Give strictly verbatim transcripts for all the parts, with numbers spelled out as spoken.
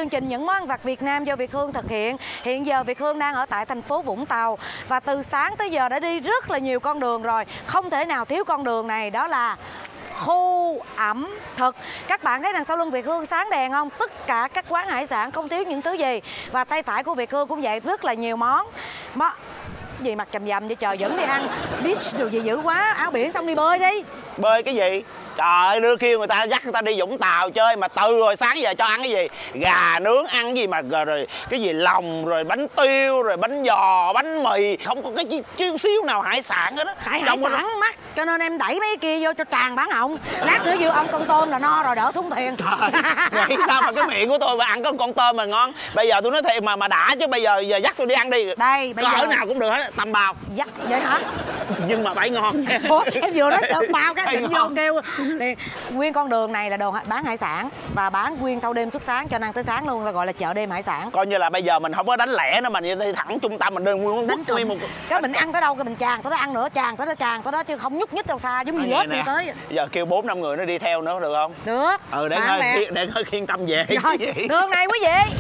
chương trình Những Món Ăn Vặt Việt Nam do Việt Hương thực hiện. Hiện giờ Việt Hương đang ở tại thành phố Vũng Tàu. Và từ sáng tới giờ đã đi rất là nhiều con đường rồi. Không thể nào thiếu con đường này, đó là khu ẩm thực. Các bạn thấy đằng sau lưng Việt Hương sáng đèn không? Tất cả các quán hải sản không thiếu những thứ gì. Và tay phải của Việt Hương cũng vậy, rất là nhiều món. Mà gì mặt chầm chầm vậy trời, dẫn đi ăn beach đồ gì dữ quá, áo biển xong đi bơi đi. Bơi cái gì? Trời ơi, đưa kêu người ta dắt người ta đi Vũng Tàu chơi mà từ rồi sáng giờ cho ăn cái gì? Gà nướng ăn cái gì mà rồi cái gì lòng rồi bánh tiêu rồi bánh giò, bánh mì, không có cái chút xíu nào hải sản hết á. Hải, hải sản đó mắc cho nên em đẩy mấy cái kia vô cho tràn bán họng. Lát nữa vừa ông con tôm là no rồi, đỡ thúng tiền. Trời, nghĩ sao mà cái miệng của tôi mà ăn có con tôm mà ngon. Bây giờ tôi nói thiệt mà mà đã chứ bây giờ giờ dắt tôi đi ăn đi. Đây, bây cỡ giờ nào cũng được hết, tầm bào. Dắt vậy hả? Nhưng mà phải ngon. Ủa, em vừa nói tôm bao cái định vô kêu. Thì, nguyên con đường này là đồ bán hải sản và bán nguyên thâu đêm suốt sáng cho nên tới sáng luôn, là gọi là chợ đêm hải sản. Coi như là bây giờ mình không có đánh lẻ nữa, mình đi thẳng trung tâm mình đơn nguyên đánh nguyên một cái mình ăn tới đâu cái mình tràn tới đó ăn nữa, tràn tới đó tràn tới đó chứ không nhúc nhích đâu xa giống như lết đi tới. Giờ kêu bốn năm người nó đi theo nữa được không? Được. Ừ, để hơi để hơi yên tâm về. Rồi, đường này quý vị.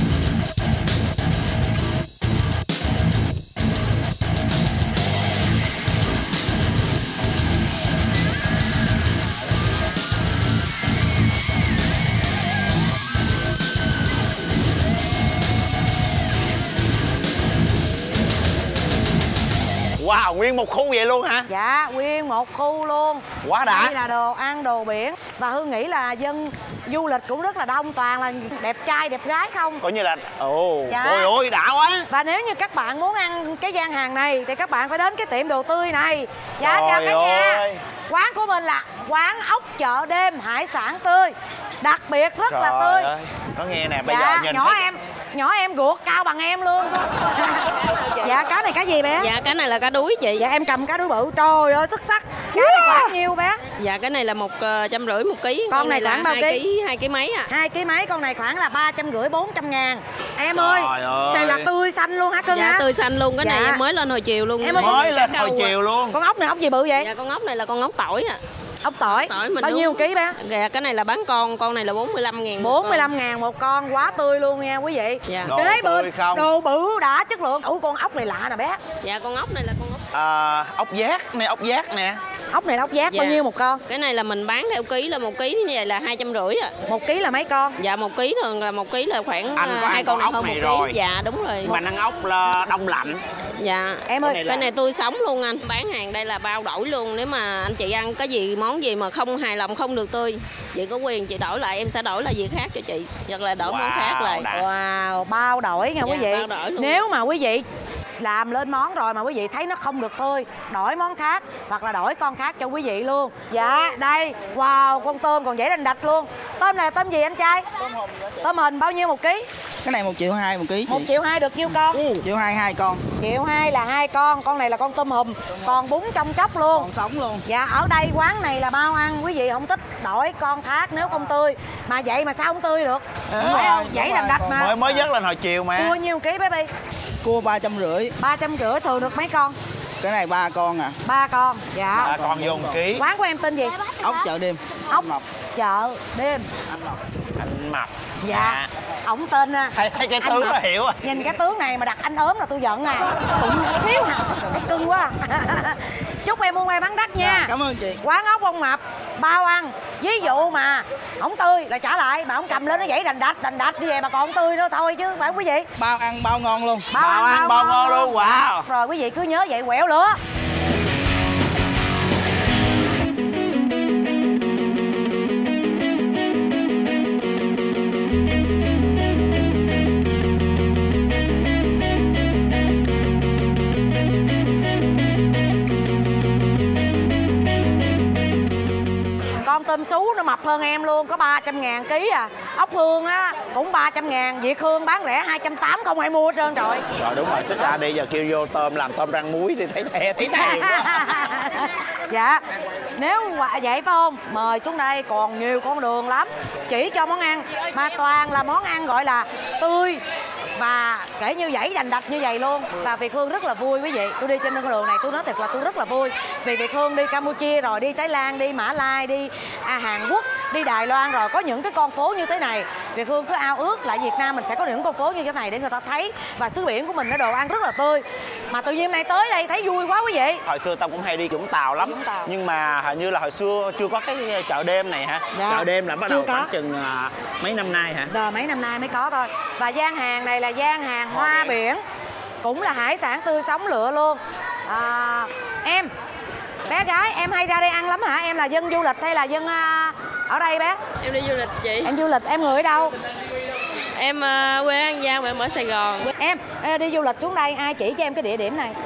Wow, nguyên một khu vậy luôn hả? Dạ, nguyên một khu luôn. Quá đã. Đây là đồ ăn, đồ biển. Và Hương nghĩ là dân du lịch cũng rất là đông, toàn là đẹp trai, đẹp gái không. Coi như là, ồ, dạ. Ôi ôi, đã quá. Và nếu như các bạn muốn ăn cái gian hàng này thì các bạn phải đến cái tiệm đồ tươi này. Dạ, trời chào cả nhà. ơi. Quán của mình là quán ốc chợ đêm hải sản tươi. Đặc biệt rất trời là tươi. ơi. Nó nghe nè, bây dạ, giờ nhìn nhỏ thấy... em nhỏ em ruột cao bằng em luôn. Dạ, cá này cá gì bé? Dạ, cái này là cá đuối chị. Dạ, em cầm cá đuối bự, trời ơi xuất sắc. Cá này khoảng nhiêu bé? Dạ, cái này là một trăm rưỡi một ký. Con, con này này khoảng là bao hai ký? ký hai ký mấy à? Hai ký mấy, con này khoảng là ba trăm rưỡi bốn trăm ngàn. Em trời ơi, ơi, này là tươi xanh luôn hả cưng? Dạ, hả? tươi xanh luôn. Cái dạ. này em mới lên hồi chiều luôn. Em mới lên hồi chiều luôn. Con ốc này ốc gì bự vậy? Dạ, con ốc này là con ốc tỏi à. Ốc tỏi. Tỏi mình bao nhiêu ký bé? Dạ, cái này là bán con, con này là bốn mươi lăm ngàn. bốn mươi lăm ngàn một con, quá tươi luôn nha quý vị. Dạ. Đồ Kế bên không? đồ bự đã chất lượng. Ủa, con ốc này lạ nè bé. Dạ, con ốc này là con ốc à, ốc giác nè, ốc giác nè. Ốc này là ốc giác. dạ. Bao nhiêu một con? Cái này là mình bán theo ký, là một ký như vậy là hai trăm rưỡi à. Một ký là mấy con? Dạ, một ký thường là một ký là khoảng hai con con này ốc hơn này một rồi. ký. Dạ, đúng rồi. Mà ăn ốc là đông lạnh. Dạ. Em ơi, cái này, là... này tươi sống luôn anh. Bán hàng đây là bao đổi luôn. Nếu mà anh chị ăn cái gì, món gì mà không hài lòng, không được tươi, chị có quyền chị đổi lại, em sẽ đổi là gì khác cho chị, hoặc là đổi wow, món khác lại. đã. Wow, bao đổi nha dạ, quý vị. Bao đổi luôn. Nếu mà quý vị làm lên món rồi mà quý vị thấy nó không được tươi, đổi món khác hoặc là đổi con khác cho quý vị luôn. Dạ, đây, wow, con tôm còn dễ đành đạch luôn. Tôm này là tôm gì anh trai? Tôm hùm. Tôm hình bao nhiêu một ký? Cái này một triệu hai một ký. Một triệu hai được nhiêu con? Ừ. Triệu hai hai con. Triệu hai là hai con, con này là con tôm hùm, còn bún trong chốc luôn. Còn sống luôn. Dạ, ở đây quán này là bao ăn, quý vị không thích đổi con khác nếu không tươi. Mà vậy mà sao không tươi được? À, phải không? Dễ làm đạch mà. Mới mới dứt lên hồi chiều mà. Cua nhiêu ký baby? Cua ba trăm rưỡi. Ba trăm rưỡi thường được mấy con? Cái này ba con à. Ba con. Dạ. Ba con vô một ký. Quán của em tên gì? Ốc chợ đêm. Ốc Mập. chợ đêm. Anh Mập. Dạ. À. Ổng tên à, thấy, thấy cái tướng là hiểu à. nhìn cái tướng này mà đặt anh ốm là tôi giận à. Bụng xíu hả? Thấy cưng quá. Chúc em mua may bán đắt nha. Dạ, cảm ơn chị. Quán ốc ông Mập bao ăn. Ví dụ mà ổng tươi là trả lại, mà ổng cầm lên nó dãy đành đạch đành đạch như vậy mà còn không tươi nữa thôi chứ phải không quý vị? Bao ăn bao ngon luôn. Bao, bao ăn, ăn bao, bao ngon luôn. Wow. Rồi quý vị cứ nhớ vậy, quẹo lửa. Con tôm sú nó mập hơn em luôn, có ba trăm ngàn ký à. Ốc hương á cũng ba trăm ngàn, Việt Hương bán rẻ hai trăm tám mươi, không ai mua hết trơn rồi. Rồi đúng rồi, xích ra đi, giờ kêu vô tôm làm tôm rang muối thì thấy thè, thấy thèm quá. Dạ, nếu vậy phải không? Mời xuống đây, còn nhiều con đường lắm. Chỉ cho món ăn, mà toàn là món ăn gọi là tươi và kể như dãy đành đạch như vậy luôn. Và Việt Hương rất là vui quý vị. Tôi đi trên con đường này tôi nói thật là tôi rất là vui. Vì Việt Hương đi Campuchia rồi, đi Thái Lan, đi Mã Lai, đi à, Hàn Quốc, đi Đài Loan rồi, có những cái con phố như thế này. Việt Hương cứ ao ước lại Việt Nam mình sẽ có những con phố như thế này để người ta thấy, và xứ biển của mình nó đồ ăn rất là tươi. Mà tự nhiên nay tới đây thấy vui quá quý vị. Hồi xưa tao cũng hay đi Vũng Tàu lắm, Vũng Tàu. nhưng mà hình như là hồi xưa chưa có cái chợ đêm này hả? Dạ. Chợ đêm là bắt Chưa đầu có. khoảng chừng à, mấy năm nay hả? Rồi mấy năm nay mới có thôi. Và gian hàng này là gian hàng hoa biển, cũng là hải sản tươi sống lựa luôn. À, em bé gái em hay ra đây ăn lắm hả? Em là dân du lịch hay là dân uh, ở đây bé? Em đi du lịch chị. Em du lịch, em người ở đâu? Em uh, quê An Giang mà em ở Sài Gòn. Em ê, đi du lịch xuống đây ai chỉ cho em cái địa điểm này?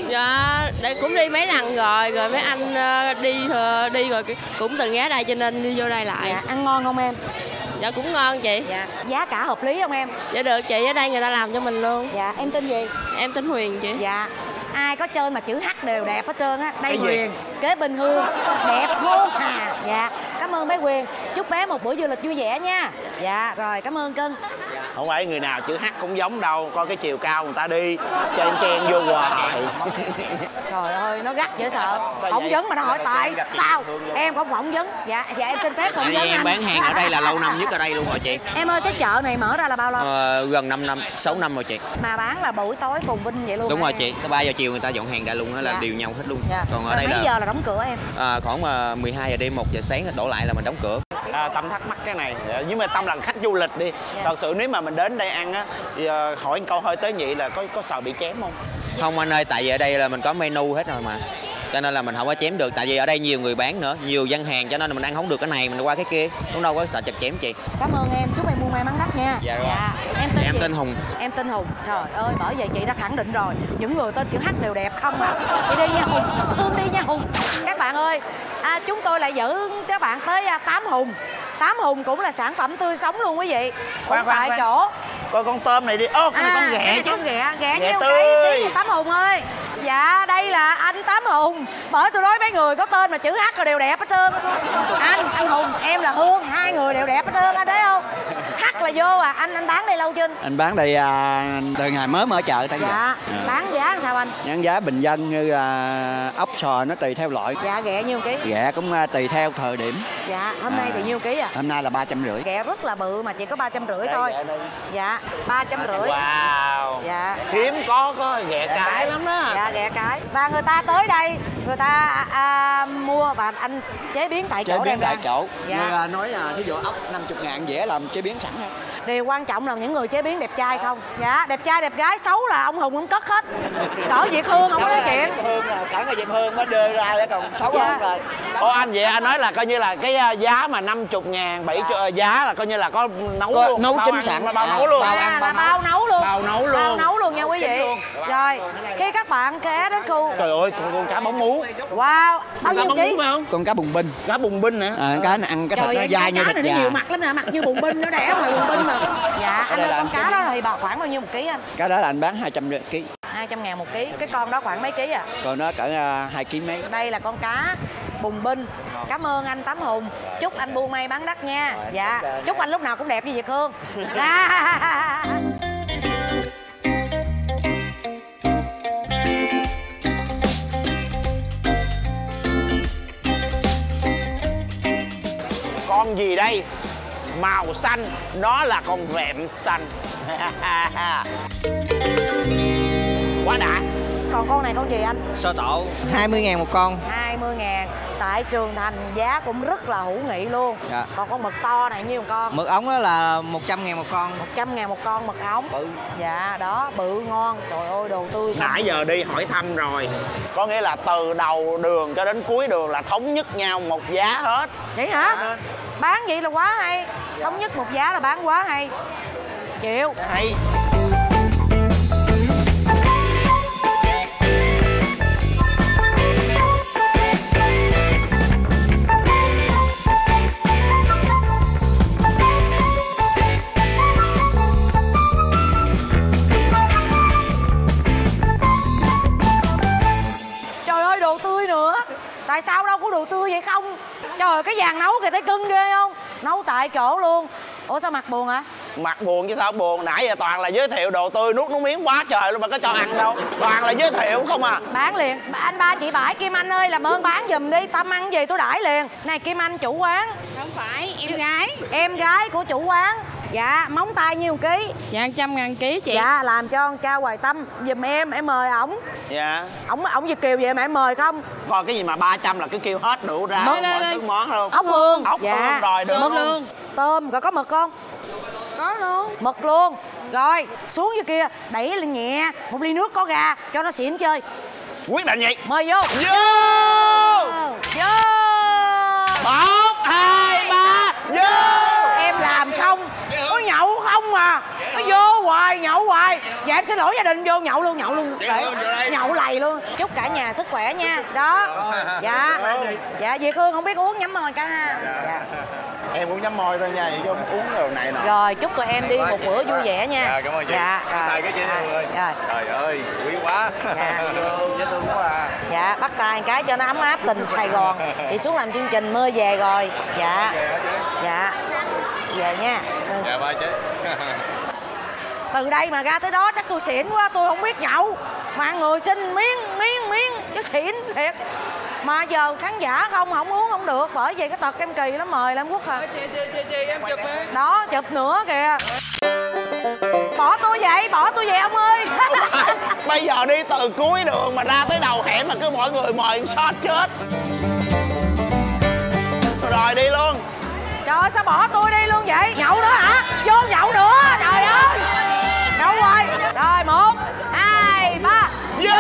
Dạ, đây cũng đi mấy lần rồi, rồi mấy anh uh, đi uh, đi rồi cũng từng ghé đây cho nên đi vô đây lại. Dạ, ăn ngon không em? Dạ cũng ngon chị. Dạ, giá cả hợp lý không em? Dạ được chị, ở đây người ta làm cho mình luôn. Dạ, em tên gì? Em tên Huyền chị. Dạ, ai có trên mà chữ H đều đẹp hết trơn á. Đây Cái gì? Huyền, kế bên Hương, đẹp hôn hà. Dạ, cảm ơn bé Huyền. Chúc bé một buổi du lịch vui vẻ nha. Dạ, rồi cảm ơn cưng. Không phải người nào chữ H cũng giống đâu, coi cái chiều cao người ta đi chen chen vô hoài. Trời ơi, nó gắt dễ sợ. Sao Phỏng vậy? vấn mà nó hỏi tại sao em không phỏng vấn. Dạ, dạ em xin phép phỏng Tại vấn vì em anh. bán hàng ở đây là lâu năm nhất ở đây luôn rồi chị. Em ơi, cái chợ này mở ra là bao lâu? Ờ, gần năm năm, sáu năm rồi chị. Mà bán là buổi tối phồn vinh vậy luôn Đúng hả rồi em? chị, tới ba giờ chiều người ta dọn hàng ra luôn, đó là Dạ. đều nhau hết luôn. Dạ. Còn ở Rồi đây mấy là giờ là đóng cửa em? à, khoảng uh, mười hai giờ đêm, một giờ sáng đổ lại là mình đóng cửa. À, Tâm thắc mắc cái này, nhưng mà Tâm là khách du lịch đi. Dạ. Thật sự nếu mà mình đến đây ăn á, thì uh, hỏi câu hơi tế nhị là có có sợ bị chém không? Không anh ơi, tại vì ở đây là mình có menu hết rồi mà. Cho nên là mình không có chém được, tại vì ở đây nhiều người bán nữa, nhiều gian hàng, cho nên là mình ăn không được cái này mình qua cái kia, cũng đâu có sợ chặt chém chị. Cảm ơn em, chúc em buôn may mắn đắt nha. Dạ rồi. Em tên Em gì? tên Hùng. Em tên Hùng. Trời ơi, bởi vậy chị đã khẳng định rồi, những người tên chữ H đều đẹp không à. Chị đi nha Hùng, Hương đi nha Hùng. Các bạn ơi, à, chúng tôi lại dẫn các bạn tới à, Tám Hùng. Tám Hùng cũng là sản phẩm tươi sống luôn quý vị. Khoan, Cũng khoan, tại khoan. chỗ. Coi con tôm này đi. Ô, con này con ghẹ chứ. Con ghẹ, ghẹ Ghẹ nhiêu tươi. ký ký Tám Hùng ơi. Dạ, đây là anh Tám Hùng. Bởi tôi nói mấy người có tên mà chữ H rồi đều đẹp hết trơn. Anh, anh Hùng, em là Hương, hai người đều đẹp hết trơn, anh thấy không? H là vô à, anh anh bán đây lâu chưa? Anh bán đây à, từ ngày mới mở chợ tới giờ. Dạ, bán giá làm sao anh? Nhân giá bình dân như à, ốc sò nó tùy theo loại. Dạ, ghẹ nhiêu ký? Ghẹ cũng à, tùy theo thời điểm. Dạ, hôm nay thì nhiêu ký à? Hôm nay là ba trăm rưỡi. Ghẹ rất là bự mà chỉ có ba trăm rưỡi Đây, thôi. ghẹ đây. Dạ, ba trăm rưỡi. Wow. Dạ. Hiếm có có ghẹ cái lắm đó. Dạ, ghẹ cái. Và người ta tới đây, người ta à, mua và anh chế biến tại chỗ Chế biến đem tại ra. chỗ. Dạ. Như là nói là thí dụ ốc năm mươi ngàn dễ làm chế biến sẵn. Điều quan trọng là những người chế biến đẹp trai không? Dạ, đẹp trai đẹp gái, xấu là ông Hùng ông cất hết. Cỡ Việt Hương không có nói chuyện. Hương là cả người Việt Hương mới đưa ra để còn xấu Dạ. hơn rồi. Ô anh vậy anh nói là coi như là cái uh, giá mà năm mươi ngàn, bảy uh, giá là coi như là có nấu Có luôn. nấu bao chính ăn, sẵn. bao À, nấu luôn. bao À, ăn, là bao bao nấu luôn. Bao nấu luôn. Bao nấu luôn nha quý vị. Rồi, khi các bạn ghé đến khu. Trời ơi, con, con cá bóng mú. Wow, bao nhiêu Cá bóng ký? mú phải không? Con cá bùng binh. Cá bùng binh hả? À, cá này ăn cái thịt Trời nó ơi, dai con như cá thịt này nó gà. nhiều mặt lắm nè, mặt như bùng binh, nó đẻ ngoài bùng binh mà. Dạ, anh đây ơi, là con anh cá đó thì bà khoảng bao nhiêu một ký anh? Cá đó là anh bán hai trăm ký. hai trăm ngàn một ký. Cái con đó khoảng mấy ký à? Còn nó cỡ hai ký mấy. Đây là con cá bùng binh. Cảm ơn anh Tám Hùng. Chúc anh buôn may bán đắt nha. Dạ, chúc anh lúc nào cũng đẹp như Việt Hương. Con gì đây? Màu xanh, đó là con vẹm xanh. Quá đã. Còn con này con gì anh? Sò tổ hai mươi ngàn một con. hai mươi ngàn. Tại Trường Thành giá cũng rất là hữu nghị luôn. Dạ. Còn con mực to này nhiêu một con? Mực ống đó là một trăm ngàn một con. một trăm ngàn một con mực ống. Bự. Dạ, đó, bự ngon. Trời ơi, đồ tươi. Nãy giờ đi hỏi thăm rồi. Có nghĩa là từ đầu đường cho đến cuối đường là thống nhất nhau một giá hết. Vậy hả? Bán vậy là quá hay. Thống nhất một giá là bán quá hay. Chịu. Hay. Trời ơi, đồ tươi nữa. Tại sao đâu có đồ tươi vậy không? Trời ơi, cái vàng nấu kìa thấy cưng ghê không? Nấu tại chỗ luôn. Ủa sao mặt buồn hả? Mặt buồn chứ sao buồn. Nãy giờ toàn là giới thiệu đồ tươi, nuốt nước miếng quá trời luôn mà có cho ăn đâu. Toàn là giới thiệu không à. Bán liền. Anh ba chị Bãi, Kim Anh ơi, làm ơn bán giùm đi. Tâm ăn gì tôi đãi liền. Này Kim Anh chủ quán. Không phải, em gái. Em gái của chủ quán. Dạ, móng tay nhiêu ký? Dạ một trăm ngàn ký chị. Dạ, làm cho con cha Hoài Tâm giùm em, em mời ổng. Dạ. Ổng ổng Việt kiều vậy mà em mời không? Coi cái gì mà ba trăm là cứ kêu hết đủ ra Món- mọi thứ món luôn. Ốc hương. Ốc Dạ. hương rồi được. Mực luôn. Tôm, rồi có mực không? Có luôn. Mực luôn. Rồi, xuống dưới kia, đẩy lên nhẹ, một ly nước có ga cho nó xỉn chơi. Quyết định vậy. Mời vô. Vô. Vô. Một, hai, ba, vô. Em làm không? Có nhậu không mà. Nó vô hoài, nhậu hoài. Dạ em xin lỗi gia đình, vô nhậu luôn, nhậu luôn. Để, nhậu lầy luôn. Chúc cả nhà sức khỏe nha. Đó. Dạ. Dạ, Việt Hương không biết uống nhắm môi cả ha. Dạ. Em cũng nhắm môi thôi nha, chứ không uống đồ này nọ. Rồi, chúc tụi em đi một bữa vui vẻ nha. Dạ, cảm ơn chị. Dạ, Bắt tay cái chị à, ơi. rồi. Trời ơi, quý quá. Dạ. Dễ thương quá à. Dạ, bắt tay cái cho nó ấm áp tình Sài Gòn. Chị xuống làm chương trình mơ về rồi. Dạ. Dạ. Về nha. Ừ. Dạ ba chị. Từ đây mà ra tới đó chắc tôi xỉn quá, tôi không biết nhậu. Mà người xin miếng, miếng, miếng, chứ xỉn thiệt. Mà giờ khán giả không, không uống không được. Bởi vì cái tật em kỳ lắm, mời Lam Quốc à. Chị, chị, chị, chị, em chụp đi. Đó, chụp nữa kìa. Bỏ tôi vậy, bỏ tôi vậy ông ơi. Bây giờ đi từ cuối đường mà ra tới đầu hẻm mà cứ mọi người mời shot chết. Rồi đi luôn. Trời ơi, sao bỏ tôi đi luôn vậy? Nhậu nữa hả? Vô nhậu nữa, trời ơi. Nhậu rồi. Rồi, một, hai, ba. Vô.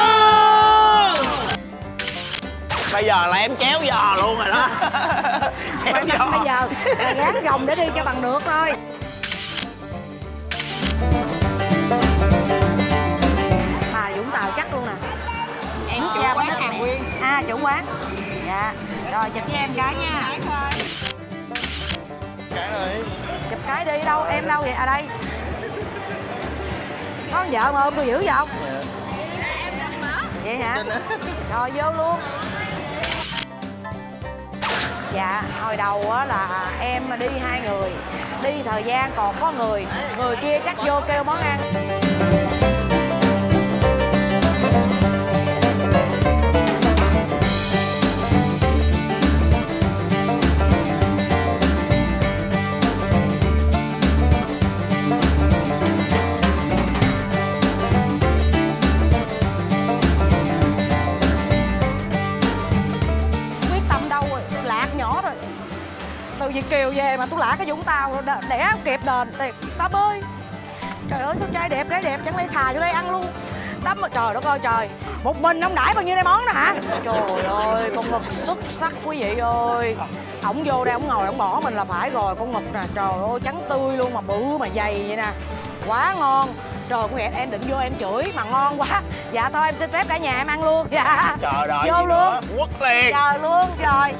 Bây giờ là em kéo giò luôn rồi đó. Kéo giò. Bây giờ là gán gồng để đi cho bằng được thôi. À, Vũng Tàu chắc luôn nè. Em Nước chủ da quán bánh Hàng Nguyên. À, chủ quán. Dạ. Rồi, chụp với em cái nha. Cái rồi. Chụp cái đi, đâu, em đâu vậy? À đây. Có con vợ mà ôm tôi dữ vậy không? Vậy hả? Rồi, vô luôn. Dạ, hồi đầu á là em mà đi hai người. Đi thời gian còn có người. Người kia chắc vô kêu món ăn. Quyết tâm đâu rồi, lạc nhỏ rồi. Từ Việt Kiều về mà tôi lạc cái Vũng Tàu rồi, đẻ không kịp đền tiền tắm ơi. Trời ơi, sao trai đẹp gái đẹp chẳng lẽ xài vô đây ăn luôn. Tắm mà trời đất ơi trời. Một mình ông đãi bao nhiêu đây món đó hả? Trời ơi, con mực xuất sắc quý vị ơi. Ổng vô đây ổng ngồi ổng bỏ mình là phải rồi. Con mực nè, trời ơi trắng tươi luôn mà bự mà dày vậy nè. Quá ngon. Trời con ghẹt em định vô em chửi mà ngon quá. Dạ thôi em xin phép cả nhà em ăn luôn. Dạ. Trời đợi vô gì luôn. nữa. Quất liền. Trời luôn rồi.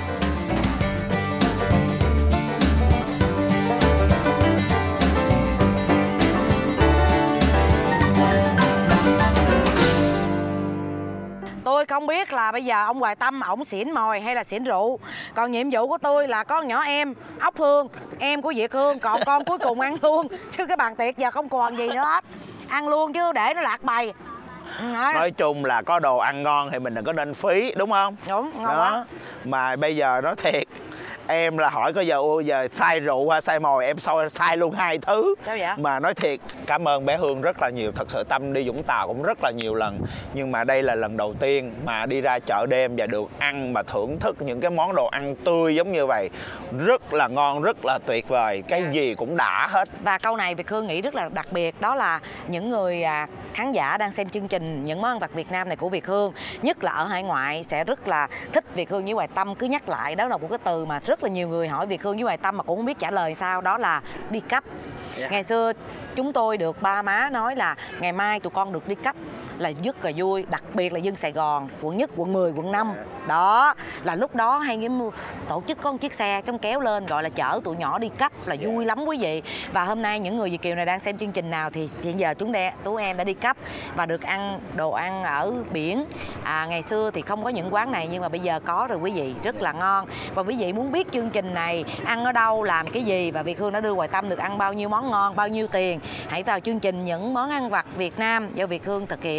Tôi không biết là bây giờ ông Hoài Tâm ổng xỉn mồi hay là xỉn rượu. Còn nhiệm vụ của tôi là con nhỏ em Ốc Hương, em của Việt Hương. Còn con cuối cùng ăn luôn. Chứ cái bàn tiệc giờ không còn gì nữa hết. Ăn luôn chứ để nó lạc bày. Nói chung là có đồ ăn ngon thì mình đừng có nên phí, đúng không? Đúng, ngon đó. quá. Mà bây giờ nói thiệt, em là hỏi có giờ giờ sai rượu hay sai mồi, em sai, sai luôn hai thứ. Sao vậy? Mà nói thiệt, cảm ơn bé Hương rất là nhiều. Thật sự Tâm đi Vũng Tàu cũng rất là nhiều lần, nhưng mà đây là lần đầu tiên mà đi ra chợ đêm và được ăn mà thưởng thức những cái món đồ ăn tươi giống như vậy. Rất là ngon, rất là tuyệt vời. Cái gì cũng đã hết. Và câu này Việt Hương nghĩ rất là đặc biệt. Đó là những người à, khán giả đang xem chương trình những món ăn vặt Việt Nam này của Việt Hương, nhất là ở hải ngoại, sẽ rất là thích Việt Hương với Hoài Tâm cứ nhắc lại. Đó là một cái từ mà rất là nhiều người hỏi Việt Hương với Hoài Tâm mà cũng không biết trả lời sao. Đó là đi cấp. Yeah. Ngày xưa chúng tôi được ba má nói là ngày mai tụi con được đi cấp là rất là vui, đặc biệt là dân Sài Gòn, quận nhất, quận mười, quận năm. Đó là lúc đó hay cái tổ chức có một chiếc xe trong kéo lên gọi là chở tụi nhỏ đi cấp là vui lắm quý vị. Và hôm nay những người Việt kiều này đang xem chương trình nào thì hiện giờ chúng ta tú em đã đi cấp và được ăn đồ ăn ở biển. À, ngày xưa thì không có những quán này nhưng mà bây giờ có rồi quý vị, rất là ngon. Và quý vị muốn biết chương trình này ăn ở đâu, làm cái gì và Việt Hương đã đưa Hoài Tâm được ăn bao nhiêu món ngon, bao nhiêu tiền, hãy vào chương trình những món ăn vặt Việt Nam do Việt Hương thực hiện.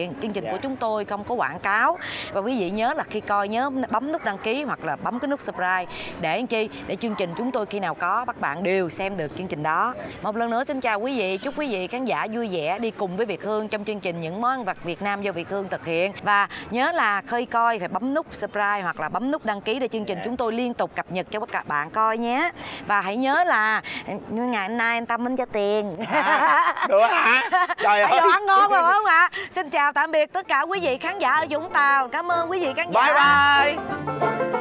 thiện. Chương trình của chúng tôi không có quảng cáo. Và quý vị nhớ là khi coi nhớ bấm nút đăng ký hoặc là bấm cái nút subscribe để làm chi? Để chương trình chúng tôi khi nào có các bạn đều xem được chương trình đó. Một lần nữa xin chào quý vị, chúc quý vị khán giả vui vẻ đi cùng với Việt Hương trong chương trình Những Món Ăn Vặt Việt Nam do Việt Hương thực hiện. Và nhớ là khi coi phải bấm nút subscribe hoặc là bấm nút đăng ký để chương trình chúng tôi liên tục cập nhật cho các bạn coi nhé. Và hãy nhớ là ngày hôm nay anh Tâm Minh cho tiền. À, được hả? Trời ơi, đồ ăn ngon rồi phải không ạ? Xin chào tạm biệt tất cả quý vị khán giả ở Vũng Tàu. Cảm ơn quý vị khán giả. Bye bye.